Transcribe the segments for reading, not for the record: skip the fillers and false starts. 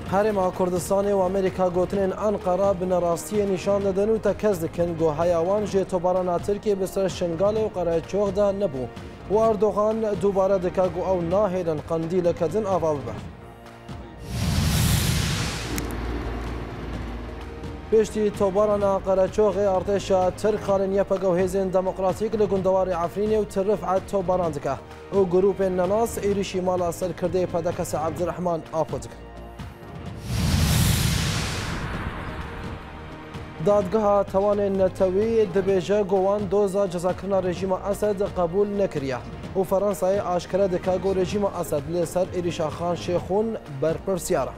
هەرێما کوردستانی و ئەمریکا گوتنên ئەنقەرە بنەڕاستیە نیشان دەدەن و تەکەس دکن گۆ هەیاوان ژێ تۆبارانە ترکیە بەسەر شنگالێ و قەرەچۆغدا نەبوو و ئەردۆغان دووبارە دکا گۆ ئەو ناهێنن قەندیلەکەدن ئاوا ببە. پێشتی تۆبارانە قەرەچۆغێ ئارتێشە ترک خاڵن یەپەگە و هێزên دەموقراتیک لە گوندەواری عەفرینێ و ترفعەت تۆباران دکە و گروپên نەناس عێریشی ماڵا سەرکردەی پەدەکەسە عەبدوڕەحمان ئاپۆ دکە. دادگەها تەوانên نەتەوی دەبێژە گۆوان دۆزە جەزاکردنا رێژیمە ئەسەد قبول نەکریە و فەرەنسایە ئاشکرە دکا گۆ رێژیمە ئەسەد لێسەر عێریشاخان شێخۆن بەرپرسیارە.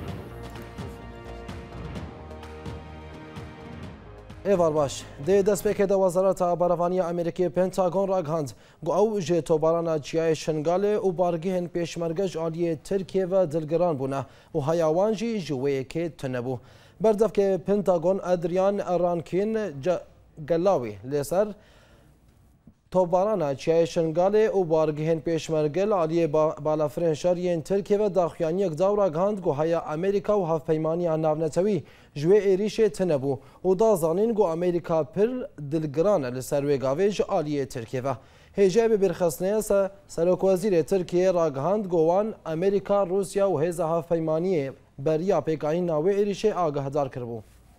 ئێوار باش دێ دەستپێکێدا وەزارەتە بەرەڤانیە ئەمریکی پێنتاگۆن ڕاگەاند گۆ ئەو ژێ تۆبارانە چیایە شنگالێ و بارگەهێن پێشمەرگەش عالیە ترکیەوە دڵگران بوونە و هەیاوانژی ژوەیەکێ تونەبوو. بەردەفکێ پێنتاگۆن ئەدریان ڕانکین گەلاوی لێسەر تۆبارانە چیایە شنگالێ و بارگەهێن پێشمەرگەل عالیە بالافرێن شەریên ترکیەوە داخوایانیەک داوراگەاند گۆ هەیە ئەمریکا و هەفپەیمانیان ناونەتەوی ژوێ عێریشێ تنەبوو و دازانین گۆ ئەمریکا پر دلگرانە لەسەر وێگاوێژ عالیە ترکیەوە. هێژای ببیرخستنەیە سەرۆکوەزیرێ ترکیە ڕاگەاند گۆوان ئەمریکا رووسیا و هێزە هەفپەیمانیە بەریا پێکانی ناوێ عێریشێ ئاگەهدار کردبوو.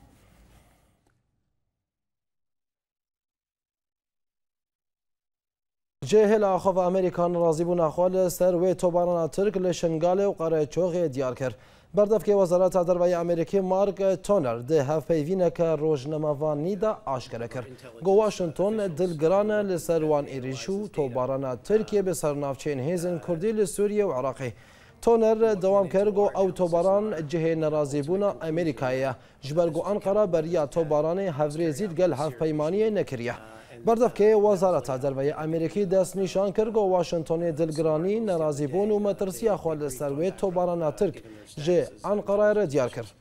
جێهێل ئاخۆڤ ئەمریکان ڕازیبوو ناخوا لەسەر وێ تۆبارانە ترک لە شنگالێ و قەرەچۆغێ دیار کرد. بەردەفکێ وەزارەتە دەربەیە ئەمریکی مارک تۆنەر دێ هەفپەیڤینەکە ڕۆژنەمەڤانیدا ئاشکرە کرد. گۆ واشنتۆن دڵگرانە لەسەر وان عێریش و تۆبارانە ترکیە بەسەر ناوچەین هێزن کوردی لە سووریە و عێراقی. تۆنەر دەوام کرد گۆ ئەو تۆباران جهێ نەرازیبوونە ئەمریکایە ji ber got Ankara beriya tobaranê hevrêzî gel hevpeymaniyê nekiriye. Berdevkê wezareta derveyê Amerîkî dest nîşan kir got Washingtonê dilgiranî, nerazîbûn û metirsiya xwe li ser wê tobarana Tirk ji Ankarayê re diyar kir.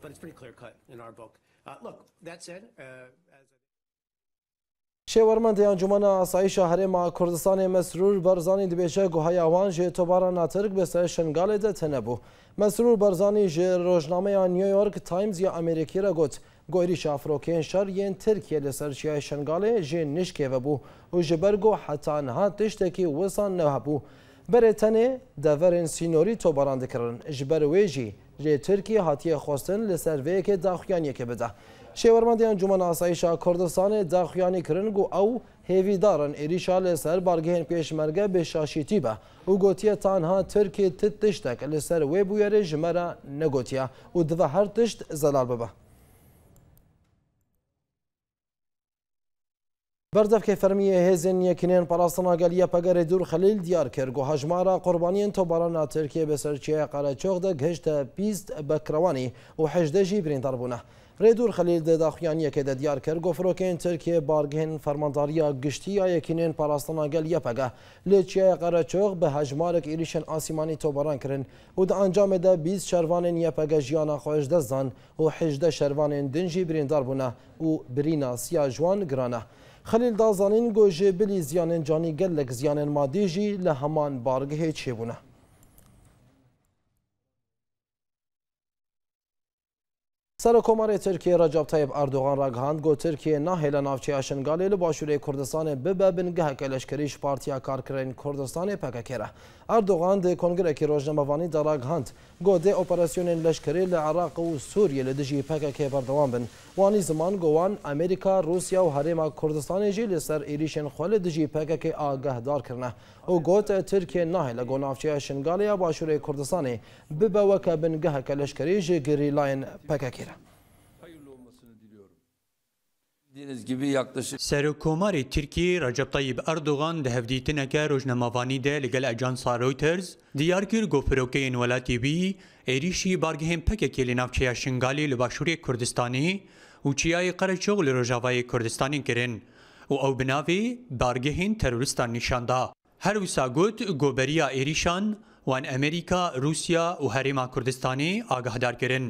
Şêwermendê Encûmena Asayîşa Herêma Kurdistanê Mesrûr Barzanî dibêje guhaya wan ji tobarana Tirk bi ser Şingalê de tenebû. Mesrûr Barzanî ji rojnameya New York Times ya Amerîkî re got êrîşa firokeyên şer yên Tirkiye li ser çiyayê Şingalê jê nişkê vebû û ji ber got heta niha tiştekî wisan nebû. Berê tenê deverên sînorî tobaran dikirin. Ji ber wê jî rê Tirkiye hatiye xwestin li ser vê yekê daxuyaniyekê bide. Şêwermendê Encûmena Asayîşa Kurdistanê daxuyanî kirin got ew hêvîdarin êrîşa li ser bargehên pêşmerge bêşaşîtî be û gotiye tanha Tirkê ti tiştek li ser wê bûyerê ji me re negotiye û dibe her tişt zelal bibe. Berdevkê fermiyê hêzên yekînên parastina geliya Pegerê Dûr Xelîl diyar kir got hejmara qurbaniyên tobarana Tirkiye bi ser çiyaya Qereçox de gihişte 20 bekrewanî û 18 jî birîndar bûne. Rê Dûr Xelîl de daxuyaniyekê de diyar kir got firokeyên Tirkiye bargehên fermandariya giştiya yekînên parastina geliya Pege li çiyaya Qereçox bi hejmarek êrişên asîmanî tobaran kirin û di encamê de 20 şervanên yepege jiyana xwe ji dest dan û 18 şervanên din jî birîndar bûne û birîna siya ji wan giran e. Xelîl da zanîn got ji bilî ziyanên canî gelek ziyanên madî jî li heman bargehê çêbûne. Serokkomarê Tirkiye Recep Tayyip Erdogan ragihand got Tirkiye nahêle navçeya Şingalê li başûrê Kurdistanê bibe bingeheke leşkerî ji Partiya Karkerên Kurdistanê PKK re. Erdogan di Kongrekî Rojnamevanî de ragihand got dê operasyonên leşkerî li Iraq û Sûriye li dijî PKK berdewam bin. Wanî ziman got wan Amerîka, Rûsya û Herêma Kurdistanê jî li ser êrişên xwe li dijî PKK agehdar kirine û got Tirkiye nahêle got navçeya Şingalê ya başûrê Kurdistanê bibe weke bingeheke leşkerî ji gerîlayên PKK re. Serokkomarê Tirkiye Recep Tayyip Erdogan di hevdîtineke rojnemavanî de li gel Ajansa Reuters diyar kir got firokeyên welatê wî êrişî bargehên PKK li navçeya Şingalê li başûrê Kurdistanê û çiyayê Qereçox li Rojavayê Kurdistanê kirin û ew bi navê bargehên terorîstan nîşan da. Her wisa got goberiya êrîşan wan Amerîka, Rûsya û Herêma Kurdistanê agahdar kirin.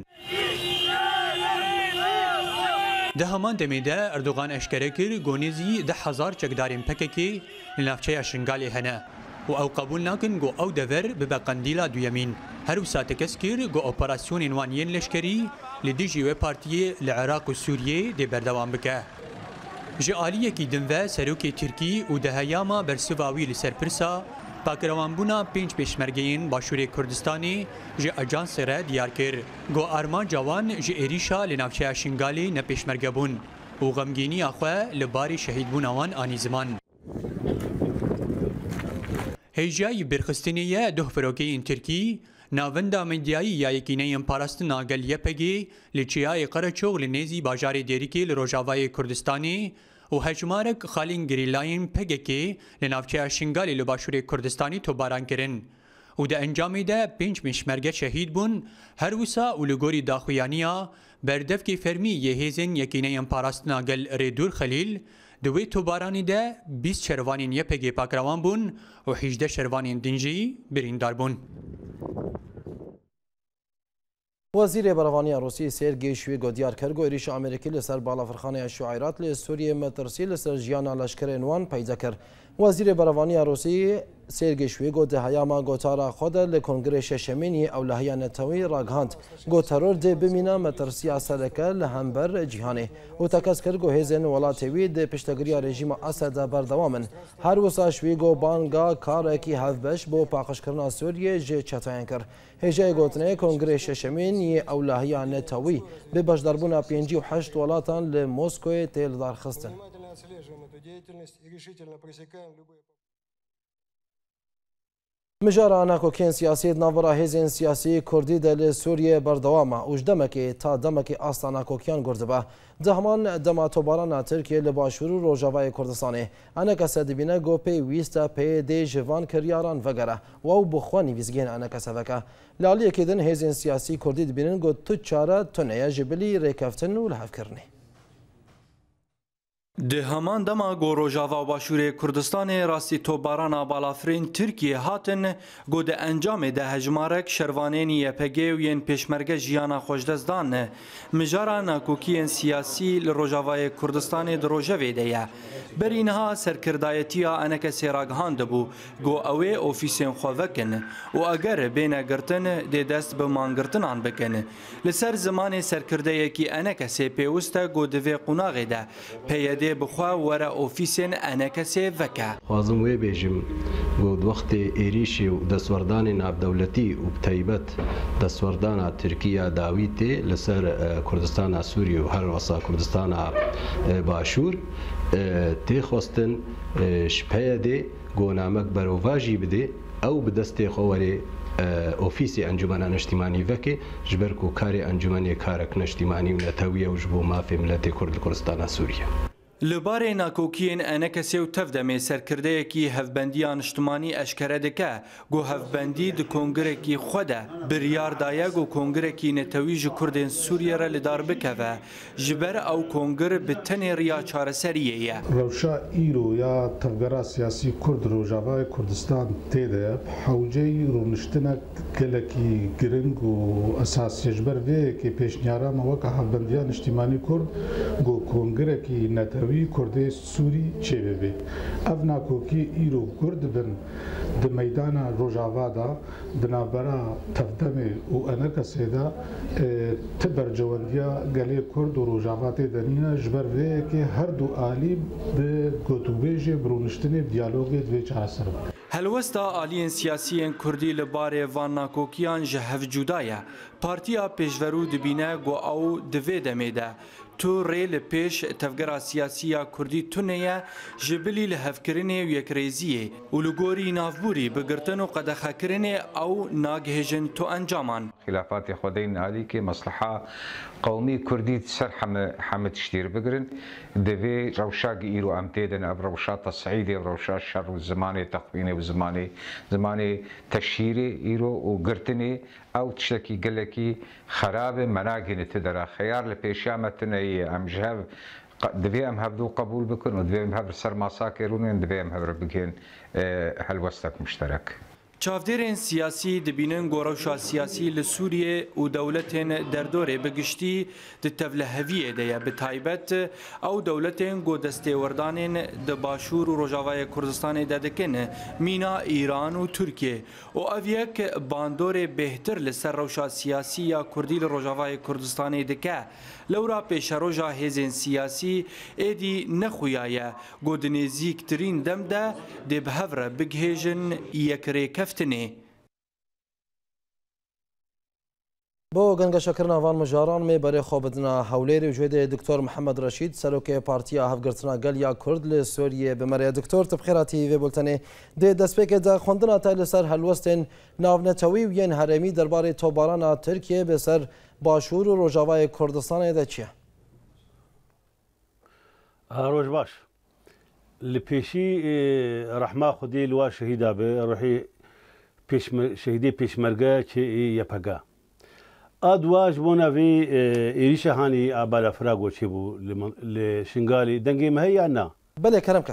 Di heman demê de Erdogan eşkere kir gonêzî 10,000 çekdarên PKK li navçeya Şingalê hene. و او قبول ناکن گو او دور ببا قندیلا دویمین هر وسا تکسکر گو اپراسیون وانین لشکری لدیجی و پارتیه لعراق و سوریه دی بردوام بکه. جه آلیه کی دنوه سروک ترکی و دهیاما برسواوی لسر پرسا پاکروانبونا 5 پیشمرگین باشور کردستانی جه اجانس را دیار کر. گو آرمان جوان جه ایریشا لنافچه شنگالی نپیشمرگه بون و غمگینی آخواه لباری شهید بون آوان آنی زمان. هیجای برخستنیه ده فروکین ترکی ناوندا مندیایی یا یکینه پاراستنا گلیه پگی لچیای قرچوغ لنیزی باجار دیریکی لروجاوای کردستانی و هجمارک خالین گریلاین پگکی لنافچه شنگالی لباشور کردستانی تو باران کرن و ده انجامی ده 5 مشمرگه شهید بون هر وسا و لگوری داخویانیا بردف کی فرمی یهیزن یکینه پاراستنا گل ریدور خلیل دوی تو بارانی ده 20 شروانین یپگی پاکروان بون و 18 شروانین دنجی بریندار بون. وزیر بروانیا روسی سرگی شویگو دیار کرد ایریش امریکی لسر بالافرخانه شعیرات لسوریه مترسی لسر جیانا لشکر نوان پیدا کرد. وزیر بروانیا روسی سرگی شویگو ده هیاما گوتارا خود لکنگرش شمینی اولهیا نتوی راگهاند گو ترور ده بمینا مترسی اصدکه لهمبر جیهانه و تکس کرد گو هزین ولاتوی ده پشتگری رژیم اسد بردوامن هر وسا شویگو بانگا کارکی هفبش بو پاقش کرنا سوریه جه چطاین کرد. هجای گوتنه کنگرش شمینی اولهیا نتوی به بجدربونا 58 ولاتان لموسکو تیل دار خستن. مجارا ناکوکین سیاسی ناورا هزین سیاسی کردی دل سوریه بردوامه اوجدمکی تا دمکی آستا ناکوکیان گردبه دهمان دما توباران ترکیه لباشور روجاوای کردستانه انکا سدبینه گو پی ویستا پی دی جوان کریاران وگره و او بخوانی ویزگین انکا سوکه لالیه کدن هزین سیاسی کردی دبینن گو تو چاره تنه جبلی ریکفتن و لحف کرنه. ده همان دما گو روجاوا باشور کردستان راستی توباران بالافرین ترکیه هاتن گو ده انجام ده هجمارک شروانینی یپگی و ین پیشمرگه جیانا خوشدزدان مجارا ناکوکین سیاسی لروجاوای کردستان در روجوه ده برینها سرکردایتیا انک سیراگهان دبو گو اوه اوفیسین خووکن و اگر بین گرتن ده دست به مانگرتنان بکن لسر زمان سرکردهی کی انک سی پیوسته گو دوی قناغ ده پیده بخوا ورا اوفیسین انکسی وکا خوازم وی بیجم گود وقت ایریشی و دستوردان ناب دولتی و بتایبت دستوردان ترکیه داویتی لسر کردستان سوریه و هر وسا کردستان باشور تی خواستن شپه ده گونامک برواجی بده او بدست خواری اوفیسی انجمن اجتماعی وکه جبرکو کاری انجمنی کارک اجتماعی و نتویه و جبو مافی ملت کرد کردستان سوریه لبارê nakokiyên enekesê û tevdemê serkirdeyekî hevbendiya niştimanî eşkere dike got hevbendî di kongrekî xwe de biryar daye got kongrekî netewî ji Kurdên Sûriye re li dar bikeve ji ber ew kongir bi tenê riya çareseriyê ye. Rewşa îro ya tevgera siyasî Kurd Rojavayê Kurdistan tê de hewceyî rûniştinek gelekî giring û esasî ji ber vê yekê pêşniyarana weka hevbendiya niştimanî Kurd got kongrekî netewî Kurdê Sûrî çêbebe. Ev nakokî îro Kurd bin di meydana Rojava da di navbera tevdemê û enekesê de ti bercewendiya gelê Kurd û Rojava tê denîne ji ber vê yekê her du alî bi gotûbêjê bi rûniştinê diyalogê divê çareser bike. Helwesta aliyên siyasiyên Kurdî li barê van nakokiyan ji hevcuda ye. Partiya Pêşverû dibîne got ew di vê demê de tu rê li pêş tevgera siyasiya Kurdî tune ye ji bilî li hevkirinê û yekrêziyê û li gorî navbûrî bigirtin û qedexekirinê ew nagihêjin tu encaman. خلافات خودین عالی که مصلحه قومی کردی سر همه تشتیر بگرن دوی روشاق ایرو امتیدن اب روشا تصعیدی اب روشا شر و زمان تقوینه و زمان تشهیر ایرو و گرتنی او تشتکی گلکی خراب مناگین تدرا خیار لپیشامتنه امجهب دوی ام هبدو قبول بکن و دوی ام هبر سر ماساکرون دوی ام هبر بگین هلوستک مشترک. چاودێرên سیاسی dibînin gorewşa siyasî li Sûriyê û dewletên derdorê bi giştî di tevleheviyê de ye bi taybet ew dewletên godestêwerdanên di Başûr û Rojavayê Kurdistanê de dikin mîna Îran û Tirkiye û ev yek bandorê bêhtir li ser rewşa siyasî ya Kurdî li Rojavayê Kurdistanê dike. Lewra pêşeroja hêzên siyasî êdî nexuya ye got di nêzîktirîn dem de dê bi hev re bigihêjin yekirêkeftinê. بۆ گەنگەشەکردنا van mijaran mê berê xwe bidina hewlêrê jê de Diktor Mihemed Reşîd serokê Partiya Hevgirtina Geliya Kurd li Sûriyê bimeriye. Diktor tibxêratî vê bultenê dê destpêkê de xwendina te li ser helwestên navnetewî û yên herêmî derbarê tobarana Tirkiye bi ser Başûr û Rojavayê Kurdistanê de çi ye? Roj baş. Li pêşî rehma Xwedê li wa şehîda be rihî şehîdê pêşmerge çê yepega. Adwa ji bo navê êrîşa hanî a balafira goçê bû li Şingalê dengê me heye yan na? Belê kerem ke.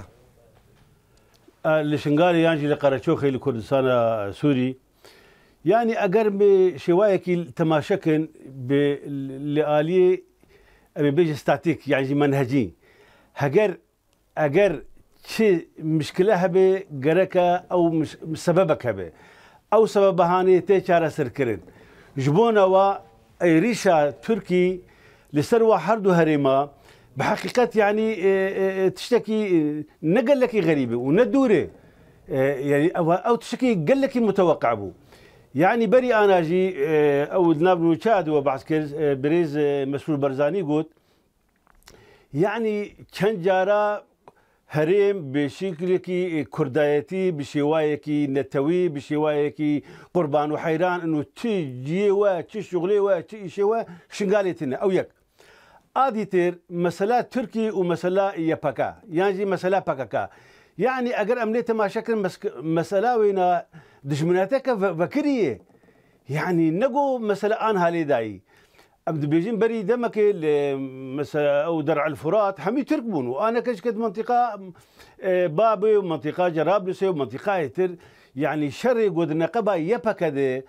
Li Şingalê yan jî li Qereçoxê li Kurdistana Sûrî yani eger bi şêwayekî temaşekin li aliyê em ê bêje statîk yani jî menhecî eger çi mişkile hebe gereke ew sebebek hebe ew sebebehanê tê çareserkirin. Ji bo newa êrîşa Tirkî li ser wa her du herêma bi heqîqet yanî tiştekî ne gelekî xerîb û ne dûrê yani ew tiştekî gelekî muteweqع bû. Yani berî ana jî ew di nav nûçad we behs kir birêz Mesrûr Barzanî got yani çend cara herêm bi şeklekî kurdayetî bi şêwayekî netewî bi şêwayekî qurban û heyran û çi ciyê we çi şuxlê we çi îşê we Şingalê tune ew yek. Adî têr mesela Tirkî û mesela YPK yan jî mesela PKK. Yani eger em lê temaşekirin mesela wêna dijminateke vekiriye yani ne got mesela an halê dayî. Em dibêjin berî demekê mesela ew der'el Furat hemî Türk bûn û ana keşket mentika Babê û mentika Cerablusê û mentikayê tir yani şerê got di neqeba YPK de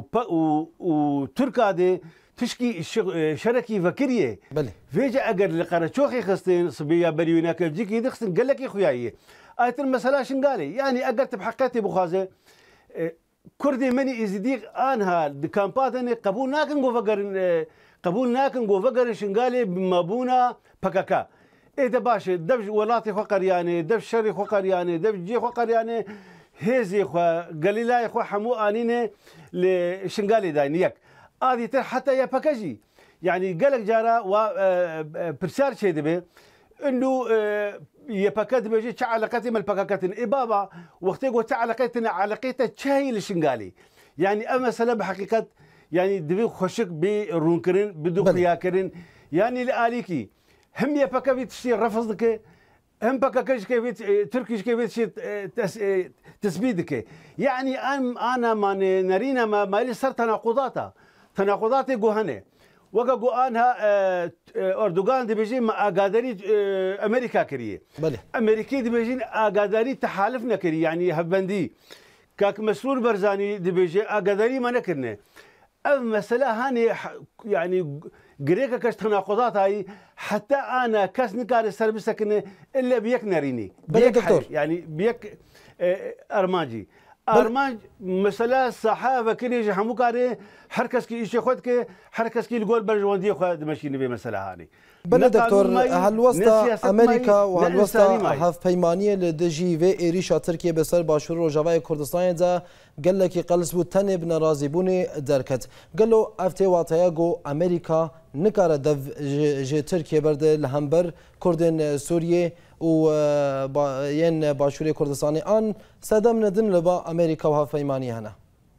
û Tirka de tişkî şerekî vekiriye. Vêce eger li Qereçoxê xistin sibiya berî wêna kevcikî dixistin gelekî xuyayiye. Aytir mesela Şingalê yani eger te bi heqetê bixwaze Kurdê menî êzîdî anha di kampadanê qebûl nakin qebûl nakin govegerin Şingalê bi mebûna PKK. Êde baş e dev welatê xwe qeriyanê, dev şerê xwe qeriyanê, dev ciyê xwe qeriyanê, hêzê xwe, gelîlayê xwe hemû anîne li Şingalê dayîn yek. Adî tir heta YPK jî yani gelek cara wa pirsar çê dibe انه YPK dibêje çi eleqetê me li PKK tune. Ê baba wextê got çi eleqê tune eleqê te çi li Şingalê. Yani ev mesele bi heqîqet yani divê xweşik bê rûnkirin bi duxuyakirin yani li alîkî hem YPK vê tiştê refz dike hem PKK ji vê Tirkî ji vê tiştê tesbîh dike. Yani ana mane nerîna me malî ser tenaqudata. Tenaqudatê guhane. Weka got anha Erdogan dibêjin me agadarî Amerîka kiriye. Amerîkê dibêjin agadarî tehalif nekirî yani hevbendî. Kak Mesrûr Barzanî dibêje agadarî me nekirine. Ev mesele hanê yani girêkeke ji tenaqudatayî heta ana kes nikare ser bisekine illa bi yek nerînî. Yani bi yek ermancî. Armanc mesela saha vekilî ji hemû karê her keskî îşê xwe dike her keskî li gol berjewendiyê xwe dimeşîne vê mesela hanî. Belê doktor helwesta Amerîka û helwesta hevpeymaniyê li dijî vê êrîşa Tirkiye bi ser Başûr Rojavayê Kurdistanê de gelekî qelis bû tenê bi nerazîbûnê derket. Gelo ev tê wateya got Amerîka nikare dev ji Tirkiye berde li hember Kurdên Sûriyê û yên Başûrê Kurdistanê an sedem nedin li ba Amerîka û hevpeymaniyê hene.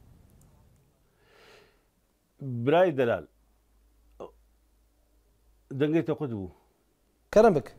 Birayê delal dengê te xwe dibû. Kerem bik.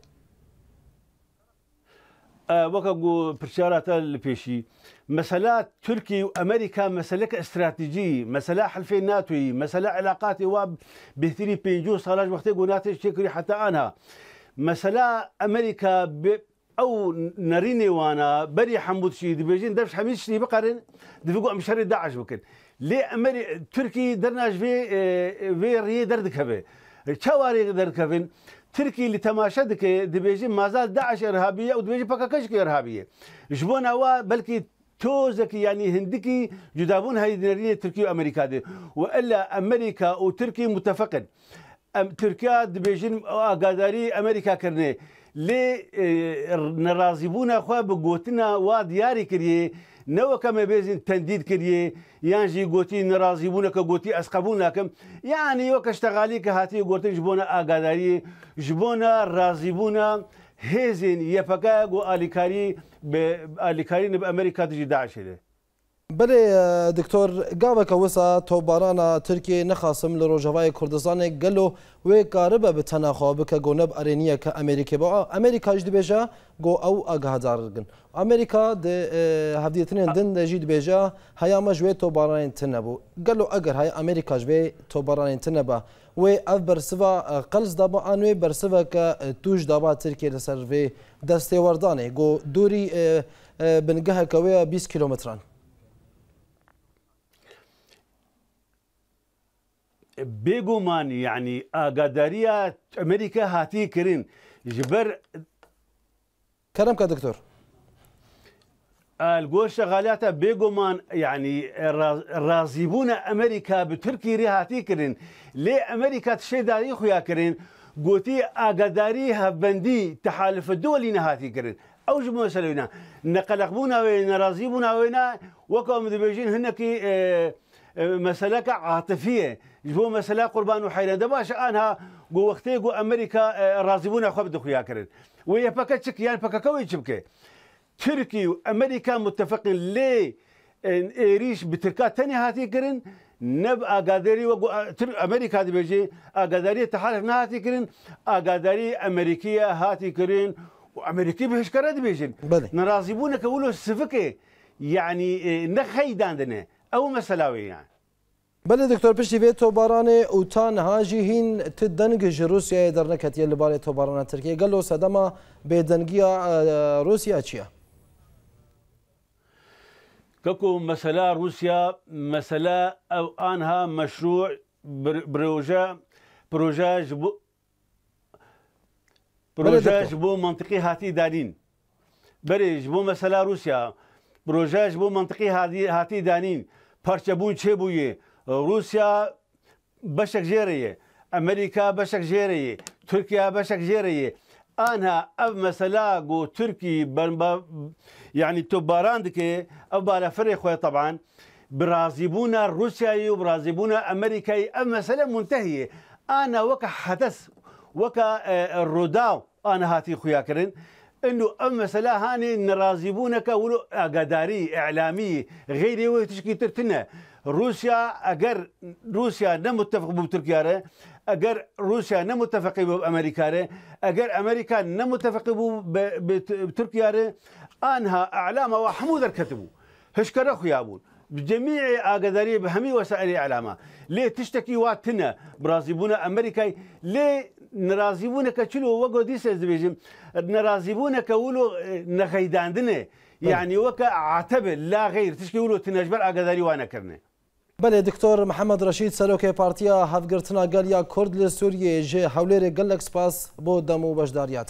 Weka got pirsiyara te li pêşî mesela Tirkiye û Amerîka meseleke stratejî, mesela helfê NATOyî, mesela elaqatê wa bêhtirî pêncû sala ji wextê got NATO çêkirî heta anha. Mesela Amerîka bi او نريني وانا بري حمود شي دبيجين دفش حميد شي بقرن دفقوا مشاري داعش بكن ليه امري تركي درناش في ري دردك هبه شواري دردك هبن تركي اللي تماشدك دبيجين ما زال داعش ارهابيه ودبيجين بكاكشك ارهابيه جبونا وا بلكي توزك يعني هندكي جدابون هاي نريني تركي وامريكا دي والا امريكا وتركي متفقد تركيا دبيجين قادري امريكا كرني لي نرازبونا خو بقوتنا ودياري كريه نو كما بيزن تنديد كريه يانجي قوتي نرازبونا كقوتي اسقبونا كم يعني وك اشتغالي كهاتي قوتي جبونا قادري جبونا رازبونا هيزن يفكا قو اليكاري باليكاري بامريكا تجي داعش له بله دکتۆر گاوەکە وسا تۆبارانە تورکیە نەخاسم لە ڕۆژەوای کوردستانێک گەلۆ وێ کاربە بە تەناخوا بکە گۆ نەب ئەرێنیە کە ئەمریکا بۆ ئەمریکاش دبێژە گۆ ئەو ئاگادارگن ئەمریکا هەفتێتنێن دن دەژی دبێژە هەیامە ژوێ تۆبارانێن تن نەبوو گەلۆ ئەگەر هەیە ئەمریکاش بێ تۆبارانێن تن نەبە وێ ئەف بەرسڤە قەلز دابا ئانوێ بەرسڤە کە توش دابا تورکیە لەسەر vê دەستێوەردانێ گۆ دووری بنگەهەکەوەیە 20 کیلۆمتران بيجومان يعني قادرية أمريكا هاتي كرين جبر كلامك دكتور الجول شغالاته بيجومان يعني رازيبون أمريكا بتركي ري هاتي كرين ليه أمريكا تشي داري خويا كرين قوتي قادريها بندي تحالف الدولي نهاتي كرين أو جب مسألة نقلقبونا وين رازيبونا وين وكم دبيجين هنكي مسألة عاطفية جبوا مسألة قربان وحيرة دباش أنها جو وقتي جو أمريكا رازبونا خبدوا خيا كرن ويا باكتشك يعني باكاكوي شبكة تركي وأمريكا متفقين ليه إيريش بتركات تانية هاتي كرن نبقى قادري وجو أمريكا دي بيجي قادري تحالف نهاتي كرن قادري أمريكية هاتي كرن وأمريكي بهش كرد بيجي نرازبونا كولو السفكة يعني نخيداندنا أو مسلاوي يعني بله دکتۆر پشتی vê tۆبارانê û ta niha jî hîn ti deng ji Rûsyayê derneketiye li barê tۆbarana Tirkiye gelo sedema bêdengiya Rûsya çi ye? كوكو مسألة روسيا مسألة أو أنها مشروع بروجا جبو منطقي هاتي دانين بري جبو مسألة روسيا بروجا جبو منطقي هاتي دانين پارچەبوون چێ بوویێ رووسیا بەشێک ژێرەیە ئەمریکا بەشێک ژێرەیە تورکیا بەشێک ژێرەیە ئانها ئەو مەسەلا گۆ تورکی یعنی تۆباران دکێ ئەو بالەفرێ خۆی طبعاً برازیبوونە رووسیایی و برازیبوونە ئەمریکایی ئەو مەسەلە منتهیە ئانا وەکە حەدەس وەکە ڕووداو ئانا هاتی خویاکردن انه اما سلا هاني نرازيبونك ولو قداري اعلامي غيري وتشكي ترتنا روسيا اجر روسيا نمتفق بتركيا اجر روسيا نمتفق بامريكا اجر امريكا نمتفق بتركيا انها اعلام وحمود الكتبوا هشكر اخويابون بجميع قداري بهمي وسائل الاعلام ليه تشتكي واتنا برازيبونا امريكا ليه نرازيبونك كشلو وقو ديس زبيجم نرازيبونك ولو نخيداندنه يعني وكا عتبه لا غير تشكي ولو تنجبر اقداري وانا كرنه بله دکتۆر محەممەد ڕەشید سەرۆکەی پارتیا هەفگرتنا گەلیا کورد لە سووریێ ژێ هەولێرێک گەلێک سپاس بۆ دەم و بەشداریاتە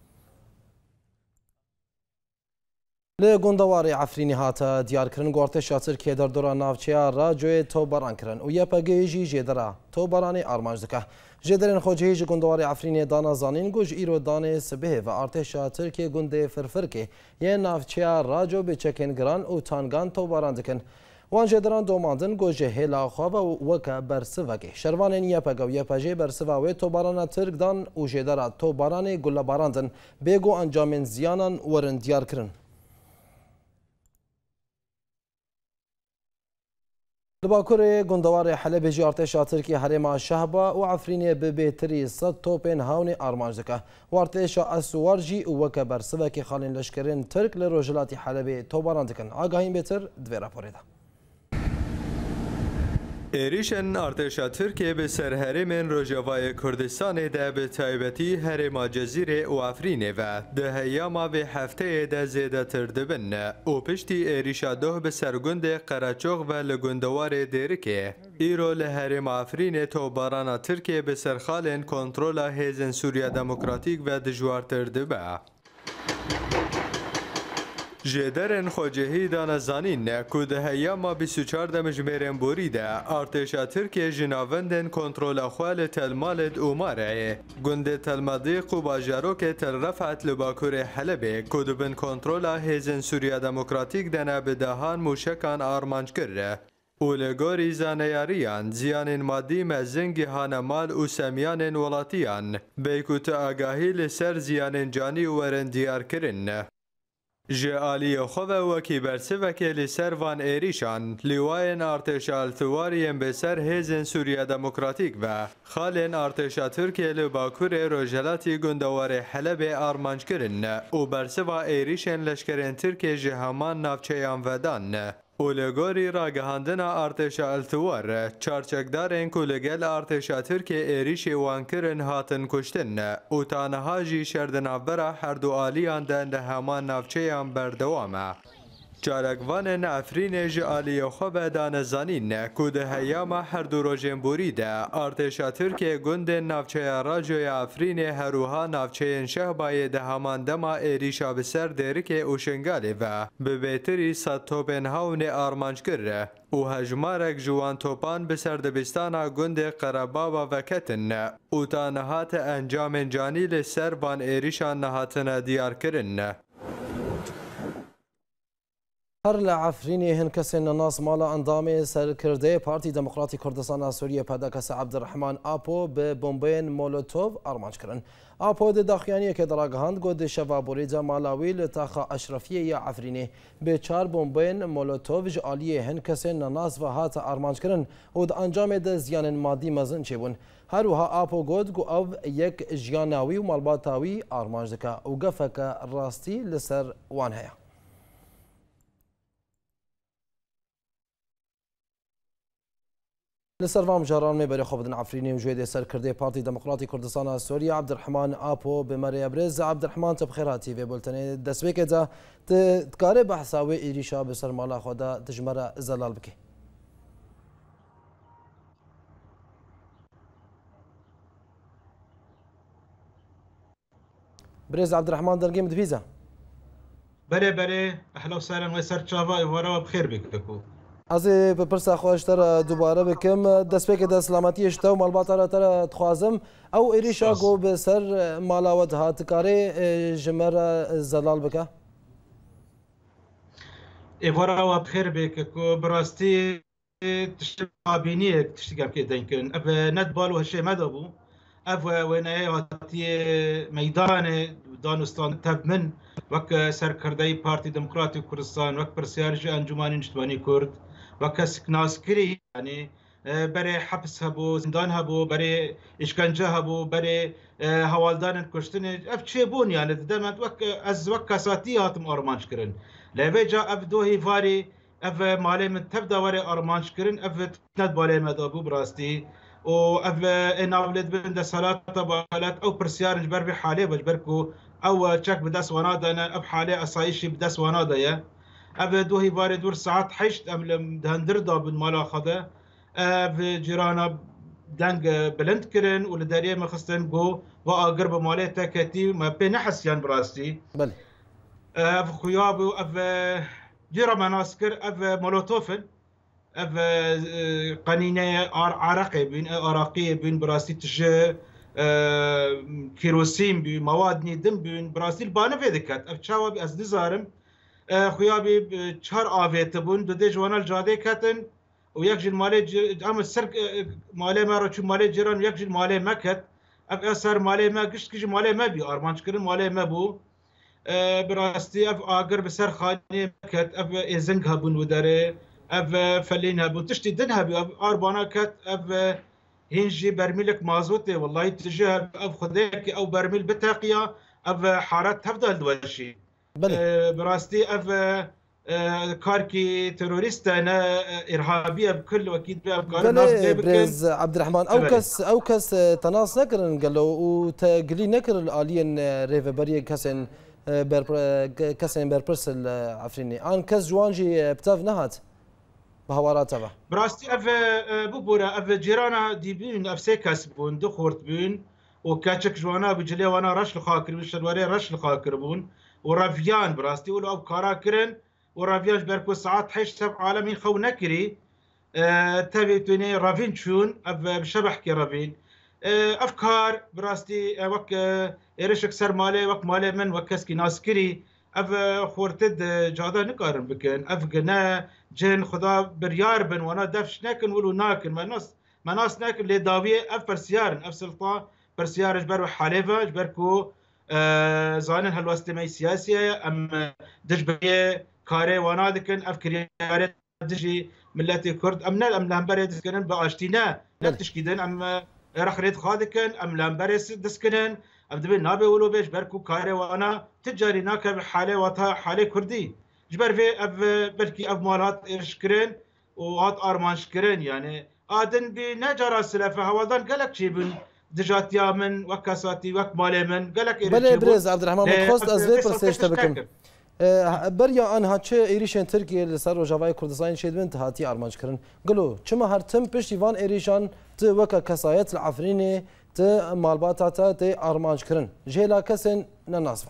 لێ گوندەواری عەفرینی هاتە دیارکردن گواردێشا تورکیە دەردۆرا ناوچەیە ڕاجۆیە تۆبەڕانکردن و یەپەگەیژی ژێدەرا تۆبەڕانی ئارمانج دکە ژێدەرێن خۆجهێژی گوندەواری عەفرینێ دانازانین گوژ ئیرۆ دانێ سبێ و ئارتێشا تورکیە گوندێ فرفرکێ یە ناوچەیە ڕاجۆ بێچەکێن گران و تانگان تۆبەڕان دکن وان جدران دوماندن گوجه هلا خوابه وکا برسوگه شروانین یپگو یپجه برسوه توباران ترک دان و جدرا توباران گل باراندن بگو انجامن زیانان ورن دیار کرن. لباکور گندوار حلب جی ارتش ترکی حریم شهبا و عفرینی ببیتری صد توپین هاونی آرمانج دکه و ارتش اسوارجی وکا برسوه که خالین لشکرین ترک لروجلاتی حلب توباران دکن. آگاهیم بهتر دوی راپوری ده. ایریشن ارتشا ترکیه به سرهرم روجاوای کردستان ده به تایبتی هرما جزیره و افرینه و ده هیاما به هفته ده زیده تردبن و پشتی ایریشا ده به سرگند قراچوغ و لگندوار دیرکه ایرو لهرم افرینه تو بارانا ترکیه به سرخالن کنترول هیزن سوریا دموکراتیک و دجوار تردبه جدرن خوجهی دانزانین که ده هیاما 24 دمجمرن بوریده ارتشا ترکیه جناوندن کنترول خوال تلمالد اوماره گنده تلمادیق و باجاروک تل رفعت لباکور حلبه که دبن کنترول هیزن سوریا دموکراتیک دنه بدهان موشکان آرمانج کرده اولگوری زانیاریان زیان مادی مزنگی هانمال و سمیان ولاتیان بیکوت آگاهی لسر زیان جانی ورن دیار کرن جالی خوب وکی برسه وکیل سروان ایریشان لیواین ارتشا التواریم به سر هیزن سوریا دموکراتیک و خالن ارتشا ترکیه لباکور روجلاتی گندوار حلب آرمانج کرن و برسه و ایریشن لشکرین ترکیه جهامان نافچهان ودان اولگوری راگهاندن ارتشا التوار چارچکدارین کلگل ارتشا ترکیه ایریشی وانکرن هاتن کشتن و تانها جی شردنابرا هر دو آلیان دن ده همان نافچهان بردوامه جارگوان افرین جالی خوب دانزانین که ده هیاما هر دو روژن بوریده ارتشا ترکیه گند نافچه راجوی افرین هروها نافچه شهبای ده همان دما ایریشا بسر دیرک اوشنگالی و به بهتری صد توپن هاون آرمانج کرده و هجمارک جوان توپان بسر دبستان گند قربابا وکتن و تا نهات انجام جانی لسر بان ایریشا نهاتن دیار کرن هر لعفرینی هنکسین ناس مالا اندام سرکرده پارتی دموکراتی کردستان سوریه پدکس عبدالرحمن آپو به بمبین مولوتوف آرمانج کرن. آپو ده داخیانی که دراگهاند گود شوابوری جا مالاوی لطاقه اشرفیه یا عفرینی به 4 بمبین مولوتوف جالی هنکسین ناس و هات آرمانج کرن و ده انجام ده زیان مادی مزن چه بون. هروها آپو گود گو او یک جیاناوی و مالباتاوی آرمانج دکا و گفک راستی لسر وان هیا. لسروام جاران میبری خوب عفرینی و جوید سرکرده پارتی دموکراتی کردستان سوریه عبدالرحمن آپو به مری ابرز عبدالرحمن تبخیراتی و بولتنی دسبیک دا تکاره بحثاوی ایریشا بسر مالا خدا تجمره زلال بکی برز عبدالرحمن درگیم دفیزه بله اهلا و سهلا و سر چاوا ایوارا بخیر بکو از بپرسا خوشتر دوباره بکم دست پک دست سلامتی اشته و مالبات را تر تخوازم او ایریشا گو به سر مالاوت هات کاری جمر زلال بکه ایوارا و بخیر بکو براستی تشتی قابینیه تشتی گم که دینکن اف ند بالو هشه مدابو اف وینه هاتی میدان دانستان تبمن وک سرکرده پارتی دموکراتی کردستان وک پرسیارج انجمن اجتماعی کرد وک سکناسکری یعنی برای حبس هبو زندان هبو برای اشکنجه هبو برای حوالدان کشتن اف چه بون یعنی دمت وک از وک کساتی هاتم آرمانج کرن لویجا اف دو هیواری اف مالی من تبدا وری آرمانج کرن اف ند بالی مدابو براستی و اف اناولد بند سالات بالات او پرسیارج بر به حاله بجبرکو او چک بدس ونادنا اف حاله اسایشی بدس ونادایا اف دو هیواری دور ساعت حشت ام دهندر دابن مالا خدا اف جیرانا دنگ بلند کرن و لداریه مخستن گو و آگر بمالی تاکتی ما بی نحسیان براستی بله اف خیابو اف جیرا مناسکر اف مولوتوفن اف قنینه عرقی بین عراقی بین براستی تشه کیروسین بی مواد نیدم بین براسیل بانه فیدکت اف چاوابی از نزارم خویابی 4 آویت بون دو دی جوانال جاده کتن و یک جل مالی اما سر مالی ما رو چون مالی جیران یک جل مالی مکت اف اثر مالی ما گشت کجی مالی ما بی آرمانج کرن مالی ما بو براستی اف آگر بسر خانی مکت اف ازنگ هبون و داره اف فلين هبو تشتي دن هبو اف اربانا كات اف هنجي برميلك مازوتي والله تجاه اف خديك او برميل بتاقيا اف حارات تفضل دوشي براستي اف كاركي تيروريستا انا ارهابيه بكل واكيد بلا بريز عبد الرحمن او كس تناس نكرن قالوا وتقلي نكر الالين ريفا بريه كسن بربرس العفريني ان كس جوانجي بتاف نهات بهوارات تبع براستي اف بوبورا اف جيرانا ديبين اف سيكاس بون دخورت بون وكاتشك جوانا بجلي وانا رش الخاكر بالشلوري رش الخاكر بون ورافيان براستي ولو اب كارا كرن ورافيان بركو ساعات حيش سب عالمي خو نكري تبي توني رافين شون بشبح كي رافين افكار براستي وك ايرشك سر مالي وك مالي من وكسكي ناسكري اف خورتد جادا نقارن بكن اف قنا جن خدا بريار بن وانا دفش ناكن ولو ناكن ما ناس ناكن لي داويه اف برسيار اف سلطان برسيار جبر حليفه جبركو زانن هالوستمي سياسيه ام دجبيه كاري وانا دكن افكري دجي ملتي كرد امنا ام لامبري دسكنن باشتينا نتشكيدن ام رخريت خادكن ام لامبري دسكنن ام دبي نابي ولو بيش بركو كاري وانا تجاري ناكب حاله وتا حاله كردي جبر في اف بلكي اف مالات اشكرين وهات ارمان شكرين يعني ادن بنجرا سلفه هوادان قالك شي بن دجات يا من وكاساتي وك مالي من قالك بلا بريز عبد الرحمن متخصص ازلي برسيش تبكم بريا ان هاتشي ايريشن تركيا لسر روجاواي كردستان شيد بنت هاتي ارمانج كرن قالوا كما هرتم بشتيفان ايريشان ت وكا كسايت العفريني ت مالباتا ت ارمانج كرن جيلا كسن نناصفه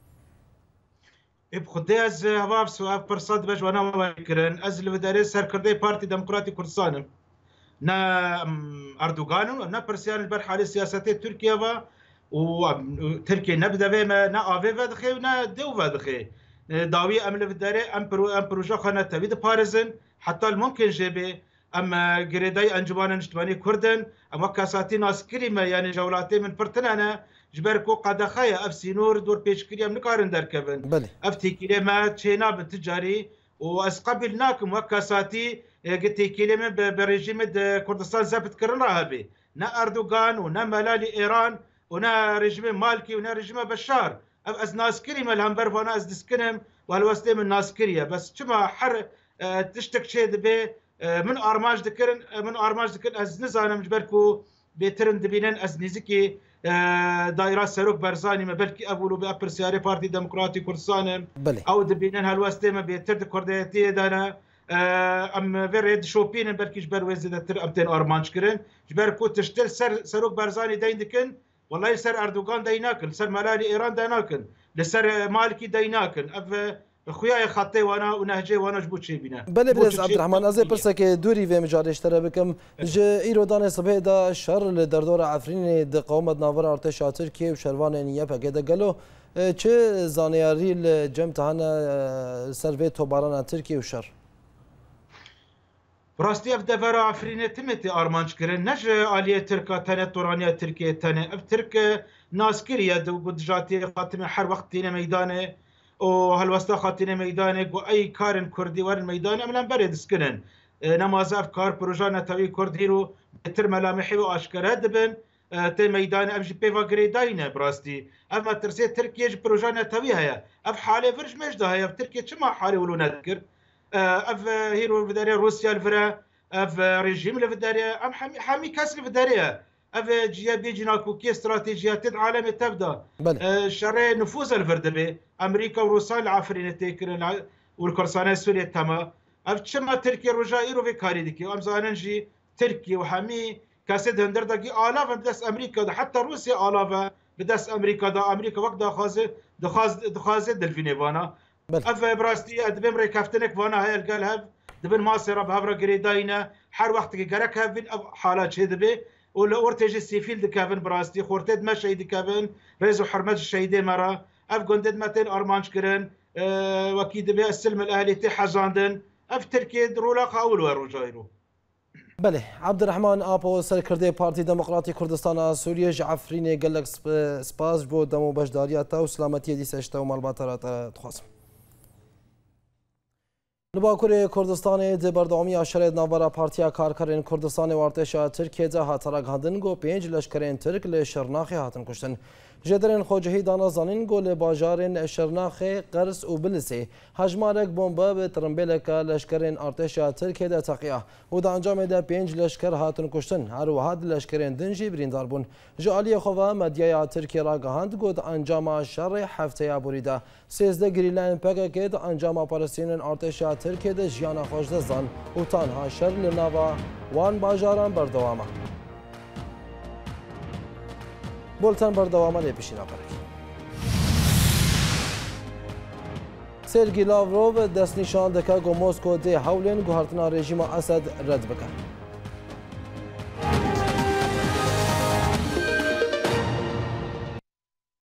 بخديز هباب سواب برصاد باش وانا ما كرن ازل بداري سر كردي بارتي ديمقراطي كردستان نا اردوغان نا برسيان البارحه على سياسات تركيا وتركيا نبدا بما نا افي فدخي ونا دو فدخي داوي ام الداري ام بروجا خنا تبيد باريزن حتى ممكن جيبي اما جريداي انجمان اجتماعي كردن اما كاساتي ناس كريمه يعني جولاتي من برتنانا جبركو قد خايا اف سينور دور بيش كريم نقارن دركبن افتي كلمه تشينا بالتجاري واسقبلناكم وكاساتي قلت كلمه بريجيم كردستان زابت كرن رهبي نا اردوغان ونا ملالي ايران ونا ريجيم مالكي ونا ريجيم بشار از ناس كريمه الهمبر وانا از دسكنم والوستي من ناس كريه بس كما حر تشتك شيء دبي من ارماج ذكرن من ارماج ذكر از نزانم جبركو بيترن دبينن از نزكي دائره سروك برزاني ما بلكي ابولو بابر سياري بارتي ديمقراطي كردستان او دبينن هالوستي ما بيترد كرديتي دانا ام فريد شوبين بلكي جبر وزد تر امتين ارمانج كرن جبركو تشتل سروك برزاني دايندكن والله سر اردوغان دايناكل سر ملالي ايران دايناكل لسر مالكي دايناكل اف خويا خطي وانا ونهجي وانا جبوت شي بنا بلا بريز عبد الرحمن ازي برسك دوري في مجال اشترى بكم ايرو دان صبح دا الشهر لدردور عفرين د قومه ناور ارتش تركيا وشروان نيابه كده قالوا چه زانياري الجمت هنا سرفي توباران تركيا وشر براستي اف دفرا عفرين تمتي ارمانج كرن نج اليه تركا تنه تورانيا تركيا تنه اف ترك ناس كريا دو جاتي خاتم حر وقت تينا ميدانه وهالوستا خاتين ميدانك واي كارن كردي ور الميدان املان بريد سكنن نماز افكار بروجانا تاوي كرديرو بتر ملامحي واشكر هدبن تي ميدان افجي بيفا غريداينه براستي اما ترسي تركيا بروجانا تاوي هيا اف حاله فرش مجده هيا في تركيا شما حاله ولو نذكر اف هيرو بداري روسيا الفرا اف ريجيم الفداري ام حامي كاس الفداريه اف جيا بيجيناكو كي استراتيجيات العالم تبدا شري نفوذ الفردبي امريكا وروسيا العفرين تيكرن والكرسانه سوريا تما اف شما تركيا رجائر في كاريدكي ام زاننجي تركيا وحمي كاسد هندردقي الاف بدس امريكا حتى روسيا الاف بدس امريكا دا امريكا وقت دخاز دلفينيفانا اف براستي ادبم ريكافتنك وانا هاي القالها دبن ماسره بهبره قريداينا حر وقت قرك هافين حالات هدبي ولا اورتيج السيفيل دكافن براستي خورتد ما شي دكافن ريزو حرمت الشهيدين مرة اف قندد متين ارمانش كرن وكيد بها السلم الاهلي تي حزاندن اف تركيا درولا قاول ورجايرو بله عبد الرحمن ابو سركردي بارتي ديمقراطي كردستان سوريا جعفريني قال لك سباس بو دمو بشدارياتا وسلامتي دي سشتا ومالباترات تخاصم لباکوری کردستان د بردامی اشاره ناورا پارتیا کارکرین کردستان و ارتش ترکیه ده هاتراک هندن گو 5 لشکرین ترک ل شرناخی هاتن کشتن جدرن خوجهی دانا زانین گل باجارن شرناخ قرس و بلسه هجمارک بمبا به ترمبلک لشکرین ارتشا ترکیه ده تقیه و ده انجام ده 5 لشکر هاتن کشتن هر وحد لشکرین دنجی بریندار بون جالی خواه مدیای ترکیه را گهاند گود انجام شر هفته بریده 13 گریلین پکه ده انجام پارسینن ارتشا ترکیه ده جیانا خوشده زان و تانها شر لناوا وان باجاران بردوامه بولتن بردوامه لیپشینا پرک سرگی لاوروف دست نشان دکه گو مسکو ده هولین گوهرتنا رژیم اسد رد بکن